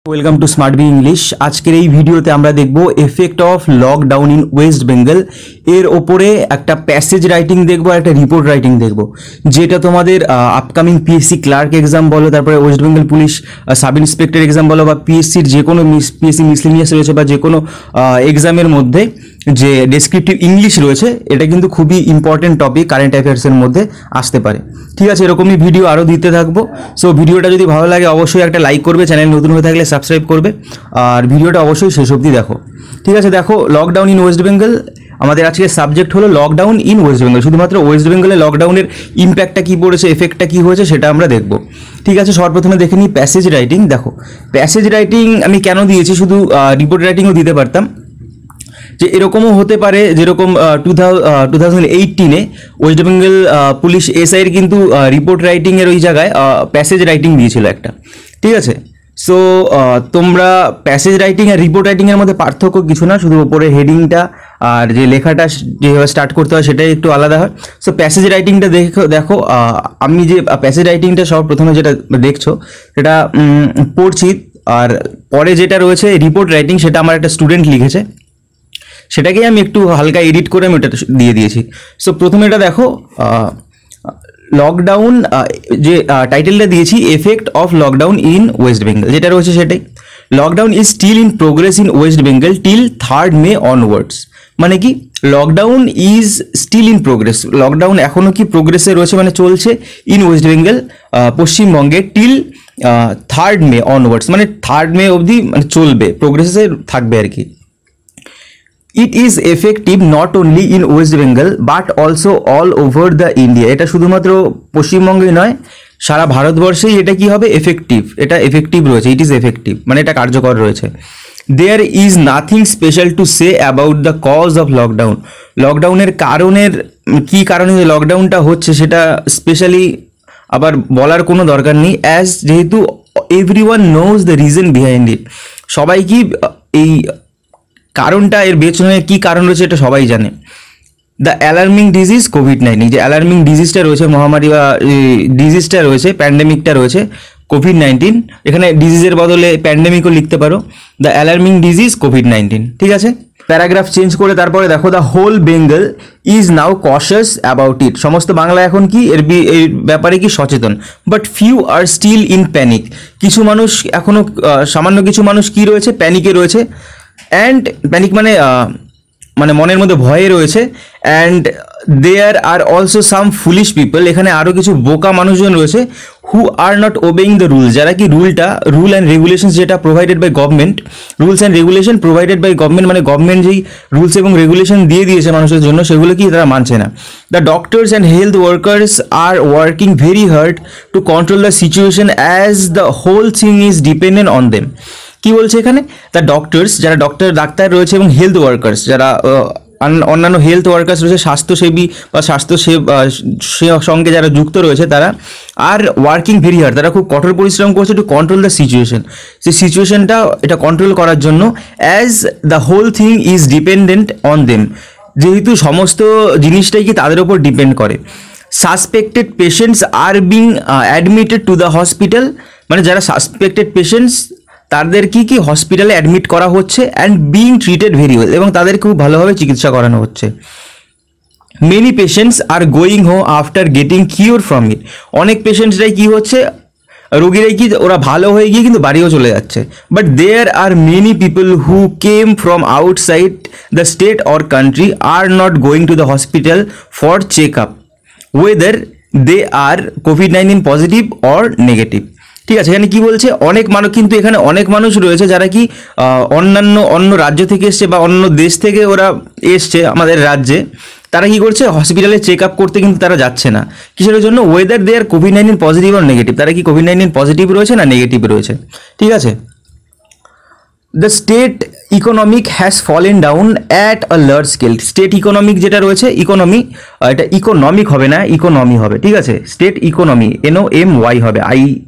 Welcome to smart B English. আজকের এই ভিডিওতে আমরা দেখব effect of lockdown in West Bengal. এর ওপরে একটা প্যাসেজ রাইটিং দেখবো, একটা রিপোর্ট রাইটিং দেখবো, যেটা তোমাদের আপকামিং পিএসসি ক্লার্ক এক্সাম বলো, তারপরে West Bengal police sub inspector exam বলো, বা পিএসসির যে কোনো পিএসসি মিসলিনিয়াস রয়েছে বা যে কোনো এক্সামের মধ্যে যে ডেসক্রিপটিভ ইংলিশ রয়েছে, এটা কিন্তু খুবই ইম্পর্টেন্ট টপিক, কারেন্ট অ্যাফেয়ার্সের মধ্যে আসতে পারে। ঠিক আছে, এরকমই ভিডিও আরও দিতে থাকবো। সো ভিডিওটা যদি ভালো লাগে অবশ্যই একটা লাইক করবে, চ্যানেল নতুন হয়ে থাকলে সাবস্ক্রাইব করবে, আর ভিডিওটা অবশ্যই শেষ অবধি দেখো। ঠিক আছে, দেখো লকডাউন ইন ওয়েস্ট বেঙ্গল, আমাদের আজকের সাবজেক্ট হলো লকডাউন ইন ওয়েস্ট বেঙ্গল। শুধুমাত্র ওয়েস্ট বেঙ্গলে লকডাউনের ইম্প্যাক্টটা কী পড়েছে, এফেক্টটা কী হয়েছে সেটা আমরা দেখব। ঠিক আছে, সর্বপ্রথমে দেখে নিই প্যাসেজ রাইটিং। দেখো প্যাসেজ রাইটিং আমি কেন দিয়েছি, শুধু রিপোর্ট রাইটিংও দিতে পারতাম, যে এরকমও হতে পারে যেরকম 2018-এ ওয়েস্ট বেঙ্গল পুলিশ এসআইয়ের কিন্তু রিপোর্ট রাইটিংয়ের ওই জায়গায় প্যাসেজ রাইটিং দিয়েছিল একটা। ঠিক আছে, সো তোমরা প্যাসেজ রাইটিং আর রিপোর্ট রাইটিংয়ের মধ্যে পার্থক্য কিছু না, শুধু ওপরে হেডিংটা আর যে লেখাটা যেভাবে স্টার্ট করতে হয় সেটাই একটু আলাদা হয়। সো প্যাসেজ রাইটিংটা দেখো আমি যে প্যাসেজ রাইটিংটা সব প্রথমে যেটা দেখছো সেটা পড়ছি, আর পরে যেটা রয়েছে রিপোর্ট রাইটিং সেটা আমার একটা স্টুডেন্ট লিখেছে, সেটাকেই আমি একটু হালকা এডিট করে আমি ওটা দিয়ে দিয়েছি। সো প্রথমে এটা দেখো, লকডাউন যে টাইটেলটা দিয়েছি, effect of lockdown in West Bengal, যেটা রয়েছে সেটাই। Lockdown is still in progress in West Bengal till 3rd May onwards. মানে কি, lockdown is still in progress, lockdown এখনও কি প্রোগ্রেসে রয়েছে, মানে চলছে, ইন ওয়েস্ট বেঙ্গল পশ্চিমবঙ্গে, টিল 3rd May অনওয়ার্ডস, মানে 3rd May অবধি মানে চলবে, প্রোগ্রেসে থাকবে আর কি। It is effective not only in West Bengal but also all over the India. এটা শুধুমাত্র পশ্চিমবঙ্গেই নয়, সারা ভারতবর্ষেই এটা কি হবে, এফেক্টিভ, এটা এফেক্টিভ রয়েছে, ইট ইজ এফেক্টিভ মানে এটা কার্যকর রয়েছে। There is nothing special to say about the cause of lockdown. লকডাউনের কারণের কী কারণে লকডাউনটা হচ্ছে সেটা স্পেশালি আবার বলার কোনো দরকার নেই, অ্যাজ যেহেতু everyone knows the reason behind it. সবাই কি এই কারণটা, এর পেছনে কী কারণ রয়েছে এটা সবাই জানে। দ্য অ্যালার্মিং ডিজিজ কোভিড-19, যে অ্যালার্মিং ডিজিজটা রয়েছে, মহামারী বা ডিজিজটা রয়েছে, প্যান্ডেমিকটা রয়েছে কোভিড-19, এখানে ডিজিজের বদলে প্যান্ডেমিকও লিখতে পারো, দ্য অ্যালার্মিং ডিজিজ কোভিড-19। ঠিক আছে, প্যারাগ্রাফ চেঞ্জ করে তারপরে দেখো, the whole Bengal is now conscious about it. সমস্ত বাংলা এখন কি এর ব্যাপারে কি সচেতন, but few are still in panic. কিছু মানুষ এখনও, সামান্য কিছু মানুষ কি রয়েছে, প্যানিকে রয়েছে। অ্যান্ড প্যানিক মানে মানে মনের মধ্যে ভয়ে রয়েছে। And there are also some foolish people, এখানে আরও কিছু বোকা মানুষজন রয়েছে, who are not obeying the rule, যারা কি রুল অ্যান্ড রেগুলেশন যেটা provided by government, rules and regulation provided by government, মানে গভর্নমেন্ট যেই রুলস এবং রেগুলেশন দিয়ে দিয়েছে মানুষের জন্য, সেগুলো কি তারা মানছে না। The doctors and health workers are working very hard to control the situation as the whole thing is dependent on them. কি বলছে এখানে, দ্য ডক্টরস, যারা ডাক্তার রয়েছে, এবং হেলথ ওয়ার্কার্স, যারা অন্যান্য হেলথ ওয়ার্কার্স রয়েছে, স্বাস্থ্যসেবী বা সঙ্গে যারা যুক্ত রয়েছে, তারা আর ওয়ার্কিং ভেরি হার্ড, তারা খুব কঠোর পরিশ্রম করছে টু কন্ট্রোল দ্য সিচুয়েশন, সেই সিচুয়েশনটা এটা কন্ট্রোল করার জন্য, as the whole thing is dependent on them, যেহেতু সমস্ত জিনিসটাই কি তাদের ওপর ডিপেন্ড করে। Suspected patients are being admitted to the hospital, মানে যারা সাসপেক্টেড পেশেন্টস তাদের কি হসপিটালে অ্যাডমিট করা হচ্ছে, and being treated very well, এবং তাদের খুব ভালোভাবে চিকিৎসা করানো হচ্ছে। Many patients are going home after getting cure from it, অনেক পেশেন্টসরাই কি হচ্ছে, রোগীরাই কি ওরা ভালো হয়ে গিয়ে কিন্তু বাড়িও চলে যাচ্ছে। But there are many people who came from outside the state or country are not going to the hospital for check up whether they are কোভিড-19 পজিটিভ অর নেগেটিভ। ঠিক আছে, এখানে কি বলছে, অনেক মানুষ, কিন্তু এখানে অনেক মানুষ রয়েছে যারা কি অন্য রাজ্য থেকে এসছে বা অন্য দেশ থেকে ওরা এসছে আমাদের রাজ্যে, তারা কি করছে, হসপিটালে চেক আপ করতে কিন্তু তারা যাচ্ছে না। কিসের জন্য, ওয়েদার দে আর কোভিড-19 পজিটিভ আর নেগেটিভ, তারা কি কোভিড-19 পজিটিভ রয়েছে না নেগেটিভ রয়েছে। ঠিক আছে, the state economic has fallen down at a large scale. State economic যেটা রয়েছে, ইকোনমি, এটা ইকোনমিক হবে না, ইকোনমি হবে। ঠিক আছে, স্টেট ইকোনমি, NOMY হবে,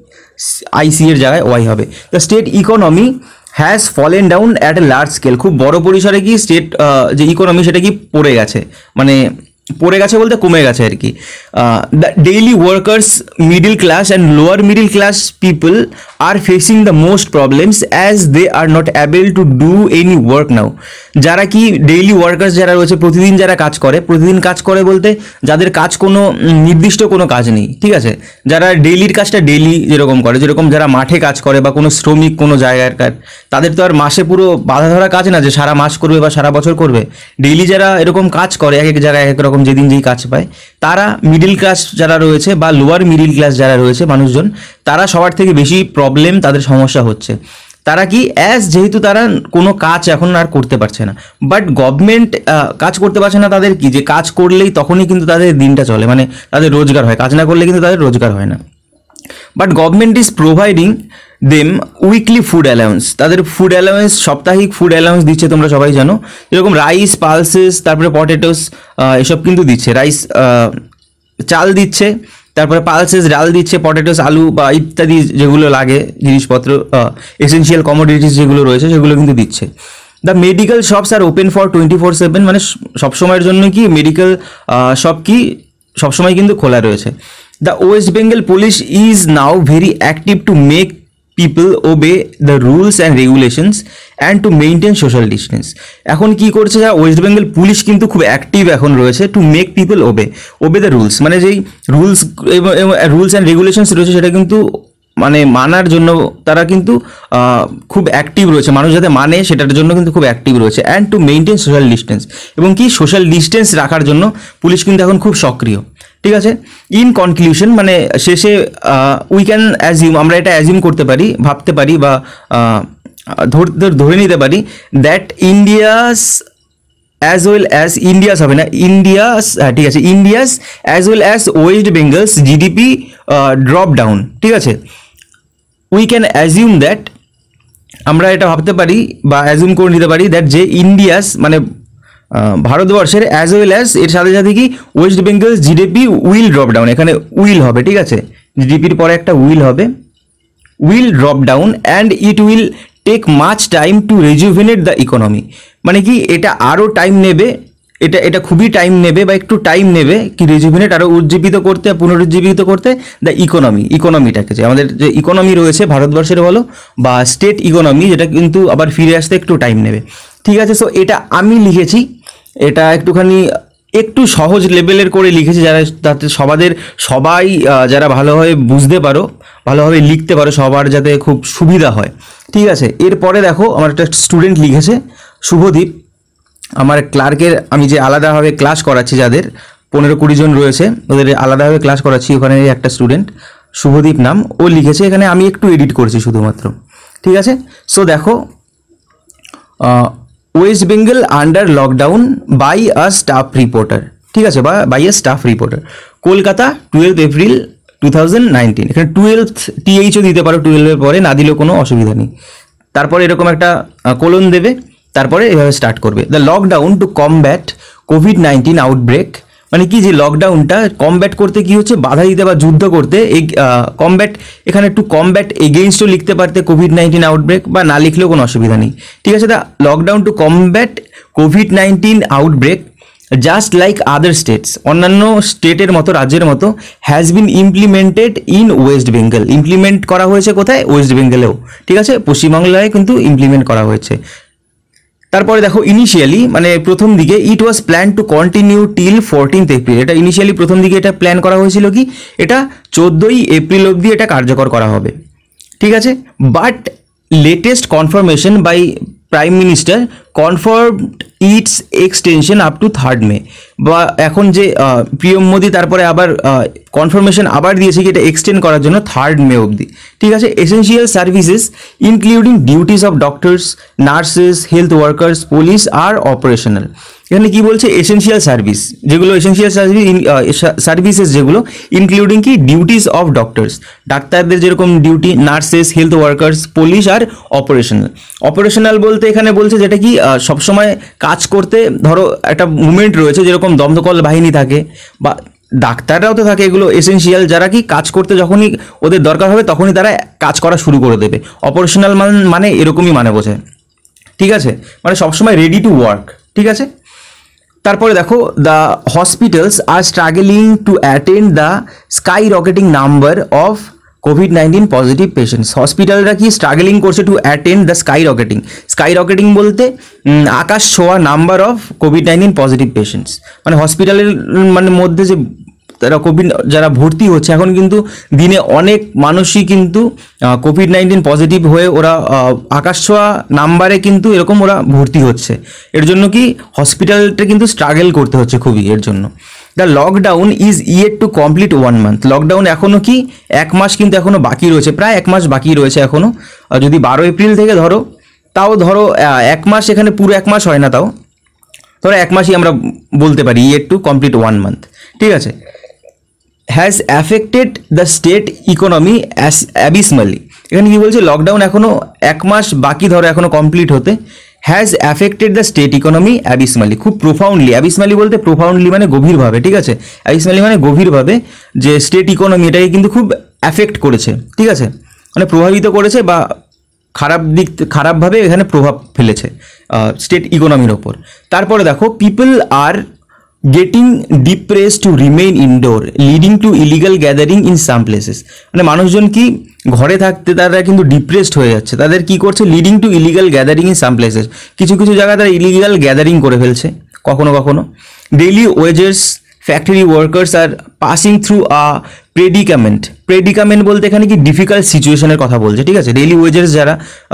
IC এর জায়গায় ওয়াই হবে। The state economy has fallen down at a large scale, খুব বড় পরিসরে কি স্টেট যে ইকোনমি সেটা কি পড়ে গেছে, মানে পড়ে গেছে বলতে কমে গেছে আর কি। The daily workers, middle class and lower middle class people are facing the most problems as they are not able to do any work now. যারা কি ডেইলি ওয়ার্কার্স যারা রয়েছে, প্রতিদিন যারা কাজ করে, প্রতিদিন কাজ করে বলতে যাদের কাজ কোনো নির্দিষ্ট কোনো কাজ নেই, ঠিক আছে, যারা ডেইলির কাজটা ডেইলি যেরকম করে, যেরকম যারা মাঠে কাজ করে বা কোনো শ্রমিক কোনো জায়গার কাজ, তাদের তো আর মাসে পুরো বাঁধা ধরা কাজ না যে সারা মাস করবে বা সারা বছর করবে। ডেইলি যারা এরকম কাজ করে এক এক জায়গায় এক এক রকম যেদিন যেই কাজ পায়, তারা মিডিল ক্লাস যারা রয়েছে বা লোয়ার মিডিল ক্লাস যারা রয়েছে মানুষজন, তারা সবার থেকে বেশি প্রবলেম, তাদের সমস্যা হচ্ছে। তারা কি যেহেতু তারা কোনো কাজ এখন আর করতে পারছে না, বাট গভর্নমেন্ট কাজ করতে পারছে না, তাদের কি যে কাজ করলেই তখনই কিন্তু তাদের দিনটা চলে, মানে তাদের রোজগার হয়, কাজ না করলে কিন্তু তাদের রোজগার হয় না। But government is providing them weekly food allowance, তাদের ফুড অ্যালাউন্স, সাপ্তাহিক ফুড অ্যালাউন্স দিচ্ছে, তোমরা সবাই জানো, যেরকম রাইস, পালসেস, তারপরে পটেটোস, এসব কিন্তু দিচ্ছে। রাইস চাল দিচ্ছে, তারপরে পালসেস ডাল দিচ্ছে, পটেটোস আলু বা ইত্যাদি যেগুলো লাগে জিনিসপত্র, এসেনশিয়াল কমোডিটিস যেগুলো রয়েছে সেগুলো কিন্তু দিচ্ছে। The medical shops are open for 24/7, মানে সবসময়ের জন্য কি মেডিকেল শপ কি সবসময় কিন্তু খোলা রয়েছে। The West Bengal police is now very active to make people obey the rules and regulations and to maintain social distance. এখন কি করছে, যা ওয়েস্ট বেঙ্গল পুলিশ কিন্তু খুব অ্যাক্টিভ এখন রয়েছে to make people obey the rules, মানে যেই রুলস অ্যান্ড রেগুলেশনস রয়েছে সেটা কিন্তু মানে মানার জন্য তারা কিন্তু খুব অ্যাক্টিভ রয়েছে, মানুষ যাতে মানে সেটার জন্য কিন্তু খুব অ্যাক্টিভ রয়েছে। And to maintain social distance, এবং কি সোশ্যাল ডিস্টেন্স রাখার জন্য পুলিশ কিন্তু এখন খুব সক্রিয়, ঠিক আছে। ইন কনক্লুশন, মানে শেষে উই ক্যান অ্যাজিউম, আমরা এটা অ্যাজিউম করতে পারি, ভাবতে পারি বা ধরে নিতে পারি that India's as well as India's হবে না, ইন্ডিয়াস, ঠিক আছে, India's as well as West Bengal's GDP drop down, ঠিক আছে। উই ক্যান অ্যাজিউম দ্যাট, আমরা এটা ভাবতে পারি বা অ্যাজিউম করে নিতে পারি দ্যাট যে ইন্ডিয়াস মানে ভারতবর্ষের অ্যাজ ওয়েল অ্যাজ এর সাথে সাথে কি West Bengal GDP will drop down, এখানে উইল হবে, ঠিক আছে, জিডিপির পরে একটা উইল হবে, will drop down and it will take much time to rejuvenate the economy, মানে কি এটা আরও টাইম নেবে, এটা খুবই টাইম নেবে বা একটু টাইম নেবে কি রেজুভেনেট, আরও উজ্জীবিত করতে, পুনরুজ্জীবিত করতে দ্য ইকোনমিটাকে, যে আমাদের যে ইকোনমি রয়েছে ভারতবর্ষের বলো বা স্টেট ইকোনমি, যেটা কিন্তু আবার ফিরে আসতে একটু টাইম নেবে, ঠিক আছে। সো এটা আমি লিখেছি, এটা একটু সহজ লেভেলের করে লিখেছি, যারা তাতে সবাই যারা ভালোভাবে বুঝতে পারো, ভালোভাবে লিখতে পারো, সবার যাতে খুব সুবিধা হয়, ঠিক আছে। এরপরে দেখো আমার একটা স্টুডেন্ট লিখেছে, শুভদীপ, আমার ক্লার্কের আমি যে আলাদাভাবে ক্লাস করাচ্ছি, যাদের 15-20 জন রয়েছে ওদের আলাদাভাবে ক্লাস করাচ্ছি, ওখানে একটা স্টুডেন্ট শুভদীপ নাম, ও লিখেছে, এখানে আমি একটু এডিট করেছি শুধুমাত্র, ঠিক আছে। সো দেখো, West Bengal under lockdown by a staff reporter, ঠিক আছে, বা by a staff reporter, Kolkata 12 April 2019, এখানে 12th THও দিতে পারো, 12-এর পরে না দিলেও কোনো অসুবিধা নেই, তারপরে এরকম একটা কোলন দেবে, তারপরে এভাবে স্টার্ট করবে। দ্য লকডাউন টু কমব্যাট কোভিড-19 আউটব্রেক, মানে কি যে লকডাউনটা কমব্যাট করতে কি হচ্ছে, বাধা দিতে বা যুদ্ধ করতে, এই কমব্যাট, এখানে একটু কমব্যাট এগেইনস্টও লিখতে পারতে, কোভিড-19 আউটব্রেক, বা না লিখলেও কোনো অসুবিধা নেই, ঠিক আছে। দ্য লকডাউন টু কমব্যাট কোভিড-19 outbreak just like other states, অন্যান্য স্টেটের মতো, রাজ্যের মতো, has been implemented in West Bengal, implement করা হয়েছে কোথায়, ওয়েস্ট বেঙ্গলেও, ঠিক আছে, পশ্চিমবাংলায় কিন্তু ইমপ্লিমেন্ট করা হয়েছে। তারপরে দেখো ইনিশিয়ালি, মানে প্রথম দিকে, it was plan to continue till 14th April, এটা ইনিশিয়ালি প্রথম দিকে এটা প্ল্যান করা হয়েছিল কি এটা 14ই এপ্রিল অবধি এটা কার্যকর করা হবে, ঠিক আছে। But latest confirmation by prime minister confirmed its extension up to 3rd May, বা এখন যে পিএম মোদি তারপরে আবার কনফার্মেশন আবার দিয়েছে কি এটা এক্সটেন্ড করার জন্য 3rd মে অবধি, ঠিক আছে। Essential services including duties of doctors, nurses, health workers, police are operational, এখানে কি বলছে, এসেনশিয়াল সার্ভিস যেগুলো, এসেনশিয়াল সার্ভিসেস যেগুলো ইনক্লুডিং কি ডিউটিস অফ ডক্টরস, ডাক্তারদের যেরকম duty, nurses, health workers, police are operational বলতে এখানে বলছে যেটা কি সবসময় কাজ করতে, ধরো একটা মুভমেন্ট রয়েছে, যেরকম দমকল বাহিনী থাকে বা ডাক্তাররাও তো থাকে, এগুলো এসেনশিয়াল, যারা কি কাজ করতে যখনই ওদের দরকার হবে তখনই তারা কাজ করা শুরু করে দেবে। অপারেশনাল মানে এরকমই মানে বোঝায়, ঠিক আছে, মানে সবসময় রেডি টু ওয়ার্ক, ঠিক আছে। তারপরে দেখো, the hospitals are struggling to attend the skyrocketing number of কোভিড-19 পজিটিভ পেশেন্টস, হসপিটালরা কি স্ট্রাগলিং করছে to attend the skyrocketing বলতে আকাশ ছোঁয়া নাম্বার অফ কোভিড-19 পজিটিভ পেশেন্টস, মানে হসপিটালের মানে মধ্যে যে তারা যারা ভর্তি হচ্ছে এখন কিন্তু দিনে অনেক মানুষই কিন্তু কোভিড-19 পজিটিভ হয়ে ওরা আকাশ ছোঁয়া নাম্বারে কিন্তু এরকম ওরা ভর্তি হচ্ছে। এর জন্য কি হসপিটালটা কিন্তু স্ট্রাগল করতে হচ্ছে খুবই এর জন্য। The lockdown is yet to complete 1 month, lockdown এখনও কি 1 মাস কিন্তু এখনও বাকি রয়েছে, প্রায় 1 মাস বাকি রয়েছে এখনও। যদি 12 এপ্রিল থেকে ধরো, তাও ধরো 1 মাস, এখানে পুরো 1 মাস হয় না, তাও ধরো 1 মাসই আমরা বলতে পারি, ইয়েট টু কমপ্লিট 1 month, ঠিক আছে। Has affected the state economy abysmally, এখানে কি বলছে লকডাউন এখনও 1 মাস বাকি ধরো এখনও কমপ্লিট হতে। Has affected the state economy abysmally, খুব প্রোফাউন্ডলি, অ্যাবিসমালি বলতে প্রোফাউন্ডলি মানে গভীরভাবে, ঠিক আছে, অ্যাবিসমালি মানে গভীরভাবে, যে স্টেট ইকোনমি এটাকে কিন্তু খুব অ্যাফেক্ট করেছে, ঠিক আছে, মানে প্রভাবিত করেছে বা খারাপভাবে এখানে প্রভাব ফেলেছে স্টেট ইকোনমির ওপর। তারপরে দেখো people are getting depress to remain indoor leading to illegal gathering in some places, মানে মানুষজন কি ঘরে থাকতে তারা কিন্তু ডিপ্রেসড হয়ে যাচ্ছে, তাদের কি করছে leading to illegal gathering in some places, কিছু কিছু জায়গায় তারা ইলিগাল গ্যাদারিং করে ফেলছে কখনো কখনো। Daily wages factory workers are passing through a predicament বলতে এখানে কি ডিফিকাল্ট সিচুয়েশনের কথা বলছে, ঠিক আছে। ডেইলি ওয়েজেস যারা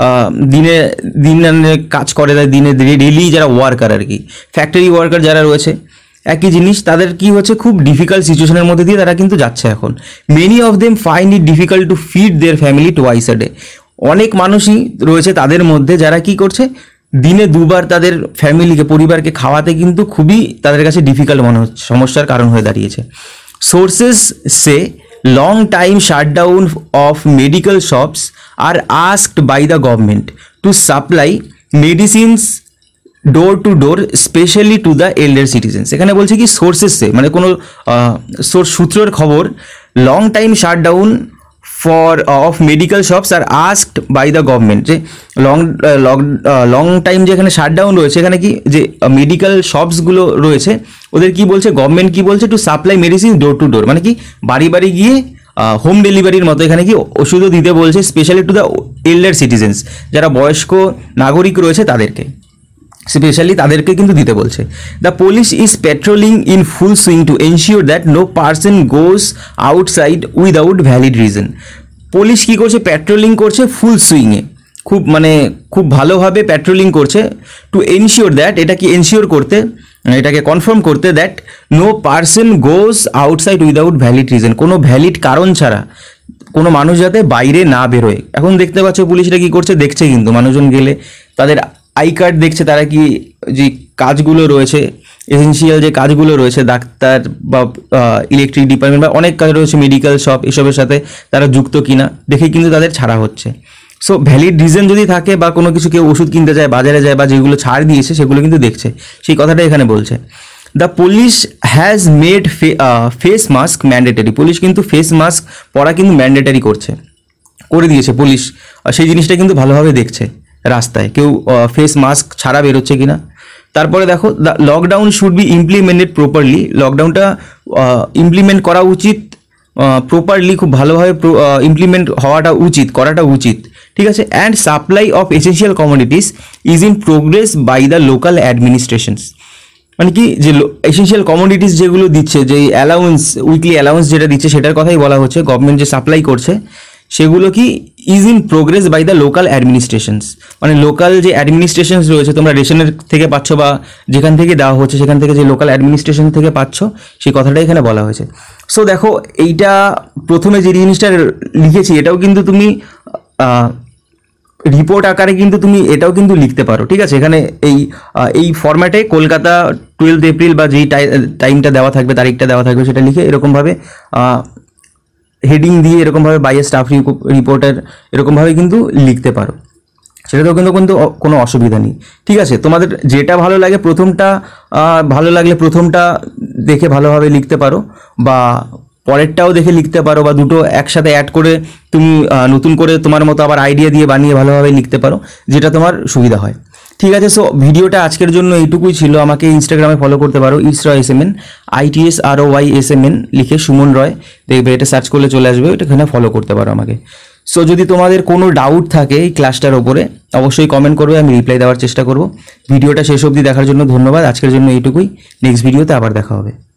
দিন কাজ করে, দিনে ডেইলি যারা ওয়ার্কার আর কি, ফ্যাক্টরি ওয়ার্কার যারা রয়েছে একই জিনিস, তাদের কি হচ্ছে খুব ডিফিকাল্ট সিচুয়েশনের মধ্যে দিয়ে তারা কিন্তু যাচ্ছে এখন। Many of them find it difficult to feed their family twice a day, অনেক মানুষই রয়েছে তাদের মধ্যে যারা কি করছে দিনে 2 বার তাদের ফ্যামিলিকে, পরিবারকে খাওয়াতে কিন্তু খুবই তাদের কাছে ডিফিকাল্ট মনে হচ্ছে, সমস্যার কারণ হয়ে দাঁড়িয়েছে। Sources say long time shutdown of medical shops are asked by the government to supply medicines door to door specially to the elder citizens, এখানে বলছে কি সোর্সেসে মানে কোনো সূত্রের খবর, long time shutdown of medical shops are asked by the government, যে long time যেখানে শাটডাউন রয়েছে এখানে কি যে মেডিকেল শপসগুলো রয়েছে ওদের কি বলছে, গভর্নমেন্ট কি বলছে to supply medicine door to door, মানে কি বাড়ি বাড়ি গিয়ে হোম ডেলিভারির মতো এখানে কি ওষুধও দিতে বলছে, specially to the elder citizens, যারা বয়স্ক নাগরিক রয়েছে তাদেরকে, স্পেশালি তাদেরকে কিন্তু দিতে বলছে। The police is patrolling in full swing to ensure that no person goes outside without valid reason, police কী করছে পেট্রোলিং করছে ফুল সুইংয়ে, খুব ভালোভাবে পেট্রোলিং করছে টু এনশিওর দ্যাট, এটা কি এনশিওর করতে, এটাকে কনফার্ম করতে that no person goes outside without valid reason, কোনো ভ্যালিড কারণ ছাড়া কোনো মানুষ যাতে বাইরে না বেরোয়। এখন দেখতে পাচ্ছ পুলিশরা কী করছে, দেখছে কিন্তু মানুষজন গেলে তাদের আই কার্ড দেখছে, তারা কি যে কাজগুলো রয়েছে এসেন্সিয়াল যে কাজগুলো রয়েছে ডাক্তার বা ইলেকট্রিক ডিপার্টমেন্ট বা অনেক কাজ রয়েছে মেডিকেল শপ এসবের সাথে তারা যুক্ত কিনা দেখে কিন্তু তাদের ছাড়া হচ্ছে। সো ভ্যালিড রিজন যদি থাকে বা কোনো কিছু কেউ ওষুধ কিনতে যায় বাজারে যায় বা যেগুলো ছাড় দিয়েছে সেগুলো কিন্তু দেখছে, সেই কথাটা এখানে বলছে। The police has made face mask mandatory, police কিন্তু ফেস মাস্ক পরা কিন্তু ম্যান্ডেটারি করে দিয়েছে পুলিশ, সেই জিনিসটা কিন্তু ভালোভাবে দেখছে রাস্তায় কেউ ফেস মাস্ক ছাড়া বেরোচ্ছে কিনা। তারপরে দেখো the lockdown should be implemented properly, লকডাউনটা ইমপ্লিমেন্ট করা উচিত প্রপারলি, খুব ভালোভাবে ইমপ্লিমেন্ট করাটা উচিত, ঠিক আছে। And supply of essential commodities is in progress by the local administrations, মানে কি যে এসেন্সিয়াল কমোডিটিস যেগুলো দিচ্ছে, যে অ্যালাউন্স উইকলি অ্যালাউন্স যেটা দিচ্ছে সেটার কথাই বলা হচ্ছে, গভর্নমেন্ট যে সাপ্লাই করছে সেগুলো কি is in progress by the local administrations, মানে লোকাল যে অ্যাডমিনিস্ট্রেশনস রয়েছে তোমরা রেশনের থেকে পাচ্ছ বা যেখান থেকে দেওয়া হচ্ছে সেখান থেকে যে লোকাল অ্যাডমিনিস্ট্রেশন থেকে পাচ্ছ সেই কথাটাই এখানে বলা হয়েছে। সো দেখো এইটা প্রথমে যে জিনিসটা লিখেছি এটাও কিন্তু তুমি রিপোর্ট আকারে কিন্তু তুমি এটাও কিন্তু লিখতে পারো, ঠিক আছে। এখানে এই ফরম্যাটে কলকাতা 12 এপ্রিল বা যেই টাইমটা দেওয়া থাকবে তারিখটা দেওয়া থাকবে সেটা লিখে এরকমভাবে হেডিং দিয়ে এরকমভাবে বাই স্টাফ রিপোর্টার এরকমভাবে কিন্তু লিখতে পারো, সেটাতেও কিন্তু কোনো অসুবিধা নেই, ঠিক আছে। তোমাদের যেটা ভালো লাগে ভালো লাগলে প্রথমটা দেখে ভালোভাবে লিখতে পারো বা পরেরটাও দেখে লিখতে পারো বা দুটো একসাথে অ্যাড করে তুমি নতুন করে তোমার মতো আবার আইডিয়া দিয়ে বানিয়ে ভালোভাবে লিখতে পারো, যেটা তোমার সুবিধা হয়। ঠিক আছে, সো ভিডিওটা আজকের জন্য এইটুকুই ছিল। আমাকে ইনস্টাগ্রামে ফলো করতে পারো, ITSROYSMN, ITSROYSMN লিখে সুমন রয় দেখবে, এটা সার্চ করলে চলে আসবে, এখানে ফলো করতে পারো আমাকে। সো যদি তোমাদের কোনো ডাউট থাকে এই ক্লাসটার ওপরে অবশ্যই কমেন্ট করবে, আমি রিপ্লাই দেওয়ার চেষ্টা করব। ভিডিওটা শেষ অবধি দেখার জন্য ধন্যবাদ। আজকের জন্য এইটুকুই, নেক্সট ভিডিওতে আবার দেখা হবে।